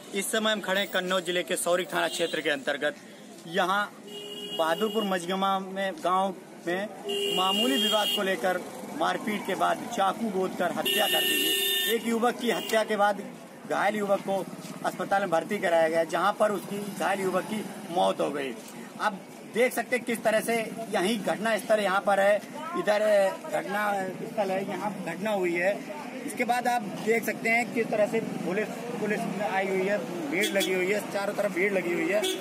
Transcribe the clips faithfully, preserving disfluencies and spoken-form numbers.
इस समय हम खड़े कन्नौज जिले के सौरिक थाना क्षेत्र के अंतर्गत। यहाँ बहादुरपुर मजगमा में गांव में मामूली विवाद को लेकर मारपीट के बाद चाकू गोदकर हत्या कर दी गई। एक युवक की हत्या के बाद घायल युवक को अस्पताल में भर्ती कराया गया, जहां पर उसकी घायल युवक की मौत हो गई। अब देख सकते हैं किस तरह से यही घटना स्थल यहाँ पर है, इधर घटना स्थल है, यहाँ घटना हुई है। इसके बाद आप देख सकते हैं किस तरह से पुलिस पुलिस आई हुई है, भीड़ लगी हुई है, चारों तरफ भीड़ लगी हुई है।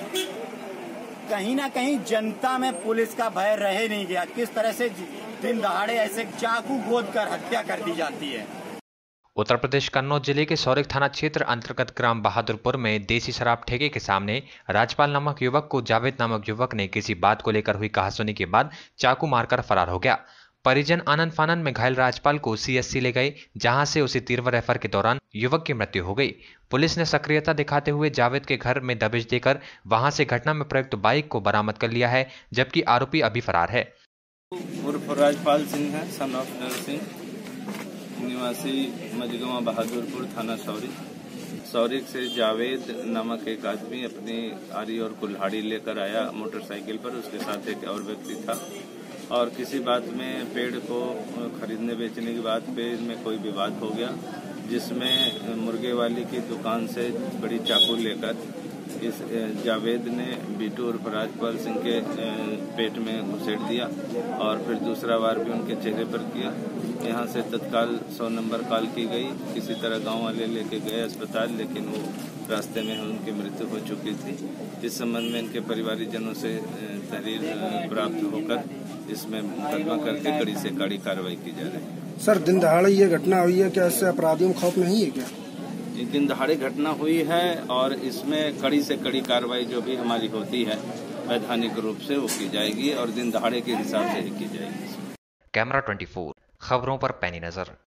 कहीं ना कहीं जनता में पुलिस का भय रहे नहीं गया। किस तरह से दिन दहाड़े ऐसे चाकू गोद कर हत्या कर दी जाती है। उत्तर प्रदेश कन्नौज जिले के सौरिक थाना क्षेत्र अंतर्गत ग्राम बहादुरपुर में देसी शराब ठेके के सामने राजपाल नामक युवक को जावेद नामक युवक ने किसी बात को लेकर हुई कहासुनी के बाद चाकू मारकर फरार हो गया। परिजन आनंद फानंद में घायल राजपाल को सीएससी ले गए, जहां से उसे तीव्र रेफर के दौरान युवक की मृत्यु हो गई। पुलिस ने सक्रियता दिखाते हुए जावेद के घर में दबिश देकर वहां से घटना में प्रयुक्त बाइक को बरामद कर लिया है, जबकि आरोपी अभी फरार है। उर्फ राजपाल सिंह है, सन ऑफ नरसिंह, निवासी मजगमा बहादुरपुर थाना सौरिक। सौरिक से जावेद नामक एक आदमी अपनी आरी और कुल्हाड़ी लेकर आया मोटरसाइकिल पर। उसके साथ एक और व्यक्ति था और किसी बात में पेड़ को खरीदने बेचने की बात पे में कोई विवाद हो गया, जिसमें मुर्गे वाली की दुकान से बड़ी चाकू लेकर इस जावेद ने बीटू उर्फ राजपाल सिंह के पेट में घुसेड़ दिया और फिर दूसरा वार भी उनके चेहरे पर किया। यहाँ से तत्काल सौ नंबर कॉल की गई। किसी तरह गांव वाले लेके गए अस्पताल, लेकिन वो रास्ते में उनकी मृत्यु हो चुकी थी। इस संबंध में इनके परिवारीजनों से तहरीर प्राप्त होकर इसमें मुकदमा करके कड़ी से कड़ी कार्रवाई की जा रही है। सर, दिन दहाड़े ये घटना हुई है, क्या इससे अपराधियों को खौफ नहीं है क्या? दिन दहाड़े घटना हुई है और इसमें कड़ी से कड़ी कार्रवाई जो भी हमारी होती है वैधानिक रूप से वो की जाएगी और दिन दहाड़े के हिसाब से ही की जाएगी। कैमरा चौबीस खबरों पर पैनी नजर।